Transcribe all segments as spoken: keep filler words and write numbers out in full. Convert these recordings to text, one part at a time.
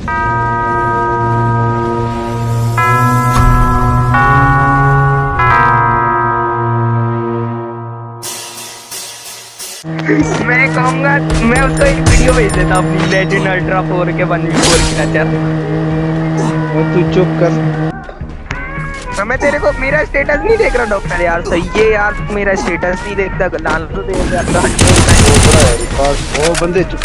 मैं कहूँगा मैं उसको एक वीडियो भेज देता अपनी लेजेंड अल्ट्रा फोर के वन वी फोर की नजर। तू चुप कर। तो मैं तेरे को मेरा स्टेटस नहीं देख रहा डॉक्टर यार, सही है यार, मेरा स्टेटस नहीं देखता, लाल तो देख जाता है। वो बंदे चुप।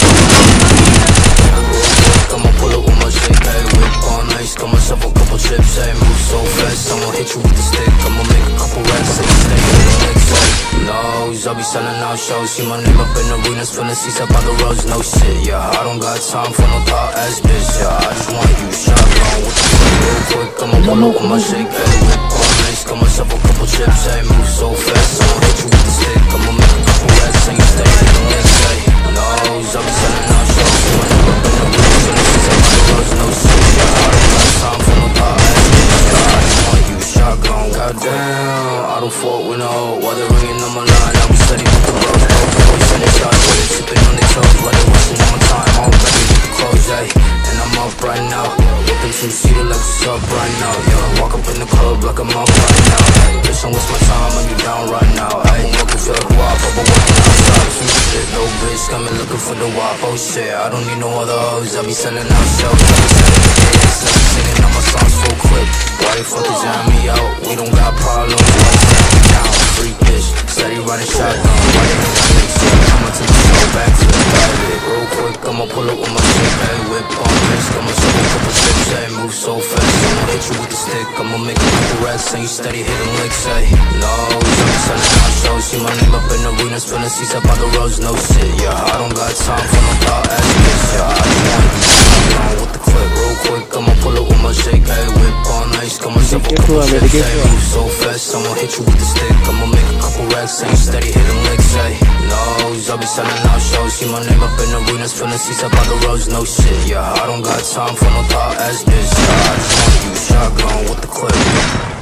I'll be selling out shows, see my name up in arenas, filling seats up on the roads, no shit, yeah. I don't got time for no thought ass bitch, yeah. I just want you shotgun with the fuck real quick. I'ma pull up with my shake, hey, whip on ice, got myself a couple chips, hey. Move so fast, I'ma hit you with the stick, I'ma make a couple racks, and you stay hitting legs, hey. Nose, I'll be selling out shows, see my name up in arenas, filling seats up on the roads, no shit, yeah. I don't got time for no thought ass bitch, yeah. I just want you shotgun, goddamn. I don't fuck with no, while they're ringing on my line, I'll be steady with the bros, no boys, sending shots with it, sipping on their toes, while they're wasting all my time, all ready with the clothes, ayy, and I'm up right now, whipping two-seater like what's up right now, yeah, walk up in the club like I'm up right now, ayy, bitch, don't waste my time when you down right now, ayy, looking for the guap, but I'm working outside, some shit, no bitch, got me looking for the wop, oh shit, I don't need no other hoes, I be selling out shows, I be selling hits, I be singing all my songs so quick, why you fucking jam me out, we don't got problems, why you stand me down, free bitch, steady running shotgun, why you think I make shit, I'ma take the show back to the private, real quick, I'ma pull up with my shit, hey, whip on wrist, got myself a couple chips, hey, move so fast, I'ma hit you with the stick, I'ma make a couple racks, and you steady hitting licks, hey, no, I'm selling out shows, see my name up in arenas, filling seats up on the roads, no shit, yeah, I don't got time for no thought ass bitch, yeah, I just want you shotgun with the clip, real quick, I'ma pull up with my shake, hey, whip on ice, got myself a couple chips, hey, move so fast, I'ma hit you with the stick, I'ma make a couple racks, and you steady hitting licks, hey, nose, I'll be selling out shows, see my name up in arenas, filling seats up on the roads, no shit, yeah, I don't got time for no thought ass bitch, yeah, I just want you shotgun with the clip.